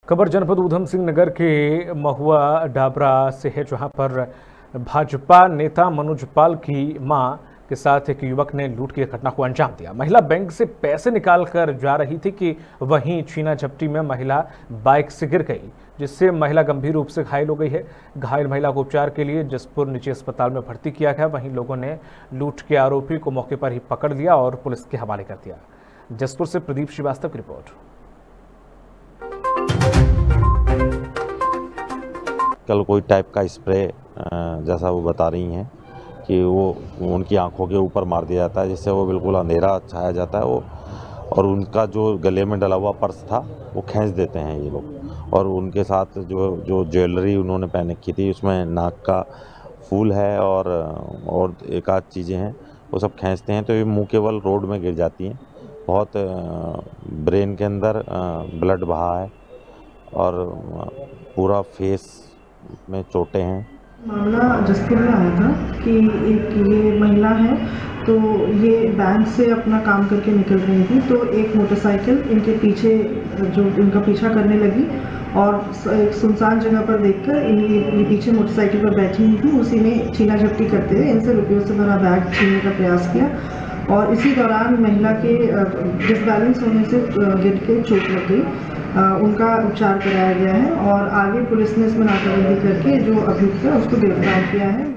खबर जनपद ऊधम सिंह नगर के महुआ डाबरा से है, जहां पर भाजपा नेता मनोज पाल की मां के साथ एक युवक ने लूट की घटना को अंजाम दिया। महिला बैंक से पैसे निकाल कर जा रही थी कि वहीं छीना झपटी में महिला बाइक से गिर गई, जिससे महिला गंभीर रूप से घायल हो गई है। घायल महिला को उपचार के लिए जसपुर निजी अस्पताल में भर्ती किया गया। वहीं लोगों ने लूट के आरोपी को मौके पर ही पकड़ लिया और पुलिस के हवाले कर दिया। जसपुर से प्रदीप श्रीवास्तव की रिपोर्ट। कल कोई टाइप का स्प्रे जैसा वो बता रही हैं कि वो उनकी आंखों के ऊपर मार दिया जाता है, जिससे वो बिल्कुल अंधेरा छाया जाता है वो, और उनका जो गले में डला हुआ पर्स था वो खींच देते हैं ये लोग। और उनके साथ जो ज्वेलरी उन्होंने पहन रखी थी उसमें नाक का फूल है और एक आध चीज़ें हैं, वो सब खींचते हैं तो ये मुँह केवल रोड में गिर जाती हैं। बहुत ब्रेन के अंदर ब्लड बहा है और पूरा फेस में चोटें हैं। मामला जसपुर में आया था कि एक ये महिला है, तो ये बैंक से अपना काम करके निकल रही थी, तो एक मोटरसाइकिल इनके पीछे जो इनका पीछा करने लगी और एक सुनसान जगह पर देखकर ये पीछे मोटरसाइकिल पर बैठी हुई थी, उसी में छीना झपटी करते हुए इनसे रुपयों से भरा बैग छीनने का प्रयास किया और इसी दौरान महिला के डिसबैलेंस होने से गिर के चोट लग गई। उनका उपचार कराया गया है और आगे पुलिस ने इसमें नाकाबंदी करके जो अभियुक्त है उसको गिरफ्तार किया है।